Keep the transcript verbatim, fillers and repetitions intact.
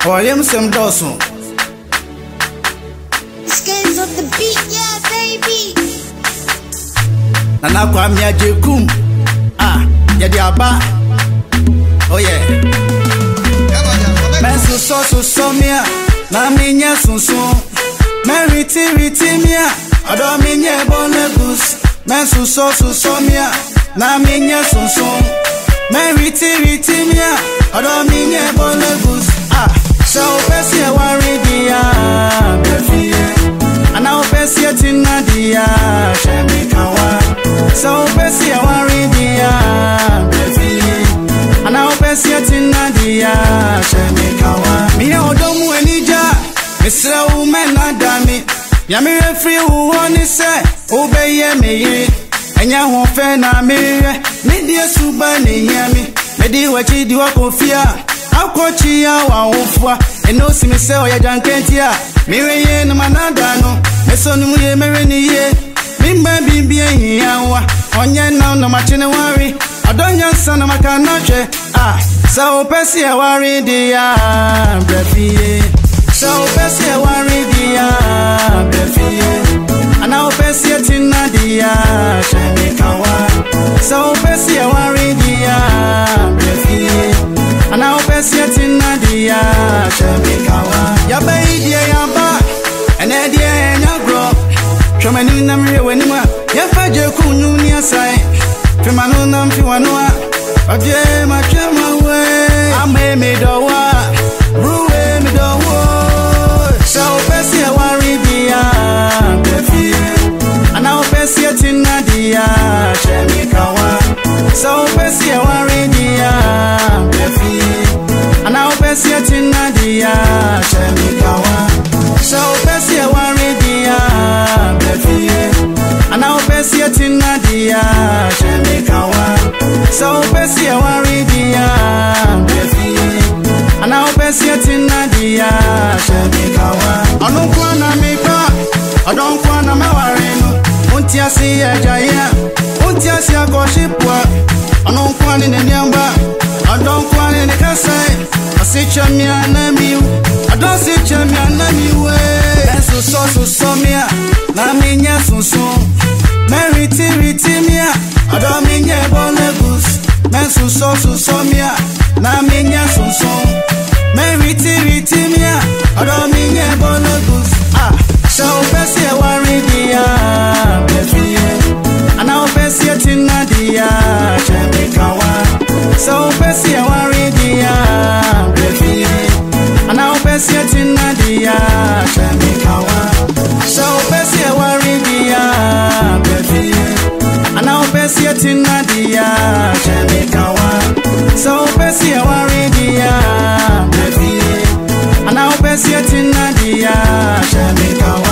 or him some dosun. Scales of the beat, yeah, baby. Nana Kwame Agyekum. Ah, yeah, the Abba. Oh, yeah. Men so so so so mea. Na minya so so. Men riti riti mea. Ado minya bonebus. Men so so so so mea. Na minya so so. Men riti riti mea. Ado minya bonebus. Ah, so pesi e wari dia. Befie. Ana opesi e tina dia. Shemi Kawa. So pesi e wari dia. Befie. Ana opesi e tina dia. Shemi Kawa. Mi e odomu enija. Misra umena dami. Ya mi refri uwoni se. Ubeye meye. Enya hofe na mire. Midi suba ni yami. Medi wachi diwa kofia. Akwochi ya wa ufwa. Eno si mi se oya jankentia. Mire ye na manada no. Eso ni muye mere ni ye. Mimba bibi ye yawa. Onye na no machine wari. Adonya sana makanoche. Ah, so pesi e wari dia. Brefie. So pesi e wari dia. Brefie. Ana opesi e tina dia. Shemi Kawa. So pesi e wari dia. Brefie. Ana opesi e tina dia. Shemi Kawa. Ya bei dia ya ba. Ene dia nya gro. Shomani na mre wenima. Ya faje kunu ni asai. Femanu na mfiwanua. Oje ma chema we. Ame me dowa. Ruwe me dowo. So pesi e wari dia. Befie. Ana opesi e tina dia. Shemi Kawa. So pesi e wari dia. Befie. Ana opesi e tina dia. Shemi Kawa. So pesi e wari dia. Befie. Ana opesi e tina dia. Shemi Kawa. So pesi e wari dia. Befie. Ana opesi e tina dia. Shemi Kawa. Onu kwa na mipa. Odon kwa na mewari no. Unti asi e jaya. Unti asi agoshipwa. Onu kwa ni nyamba. Odon kwa ni kasai. Asicha mi anamiu. Adon sicha mi anamiu. Eso so so so mia. Na minya so so. Meriti riti mia. Adon minya bonebus. Men so so so so mia. Na minya so so. Meriti riti mia. Adon minya bonebus. Ah, so pesi e wari dia. Befie. Ana opesi e tina dia. Shemi Kawa. So pesi e wari dia. Befie. Ana opesi e tina dia. Shemi Kawa. So pesi e wari dia. Befie. Ana opesi e tina dia. Shemi Kawa. So pesi e wari dia. Befie. Ana opesi e tina dia. Shemi Kawa.